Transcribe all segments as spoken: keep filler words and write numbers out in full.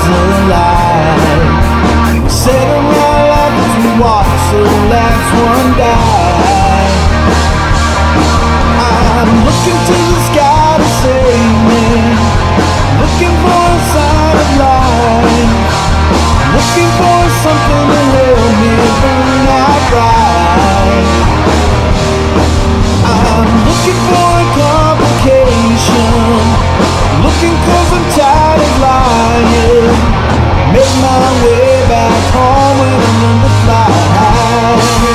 alive. Set around life as we watch the last one die. I'm looking to the sky to save me, looking for a sign of life, looking for something to help me burn out right. I'm looking for a complication, looking cause I'm tired of lying. Make my way back home when I learn to fly high.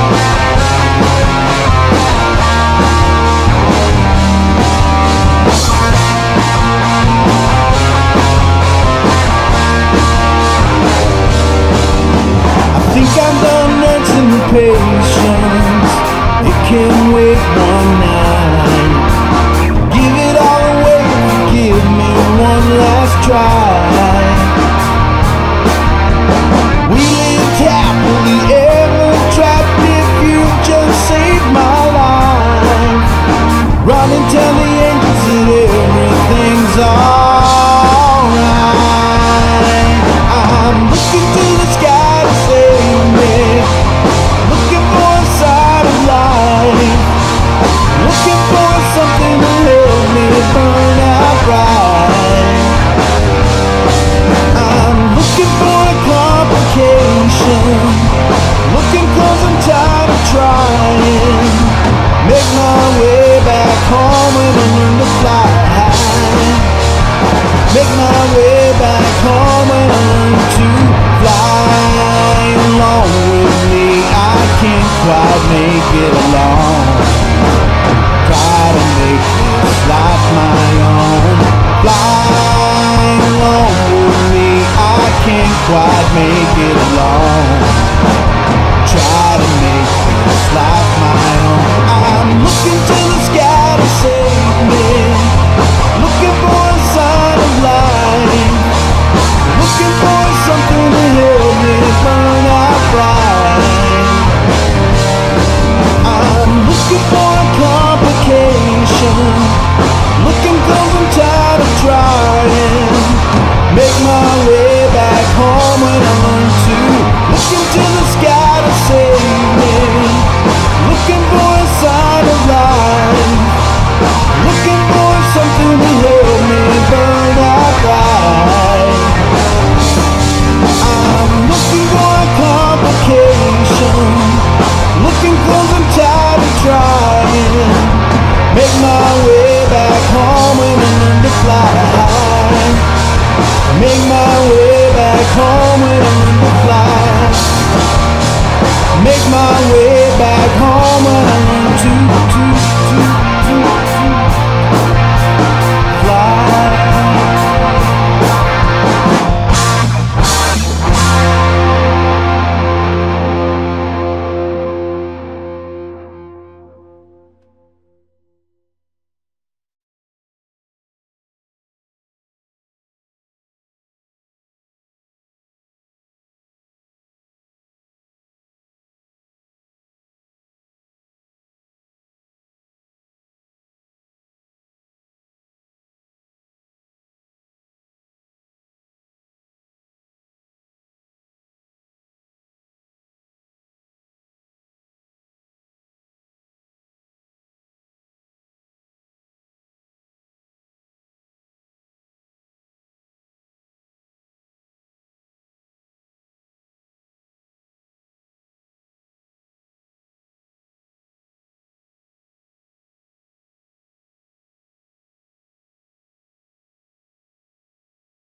I think I'm done nursing the patience. It can wait one night. Give it all away, give me one last try. We lived happily ever trapped if you just saved my life. Run and tell the angels that everything's alright. I'm looking to the sky to save me, looking for a sign of life, looking for something to help me burn out right. I'm looking for a complication, looking cause I'm tired of trying. Make my way back home and I learn to fly high. Make my way back home and I learn to fly. Along with me, I can't quite make it along. Try to make this life my own. Fly along with me, I can't quite make it along. Try to make this life my own. I'm looking to the sky to save me, looking for a sign of life, looking for something to help me burn out right. I'm looking for a complication, looking cause I'm tired of trying. Make my way back home when I learn to look into the sky to save me, looking for a sign of life, looking for something to help me burn out right. I'm looking for a complication, looking cause I'm tired of trying. Make my way back home and I learn to fly high. Make my way back home and I learn to fly. Make my way back home and I learn to, to, to, to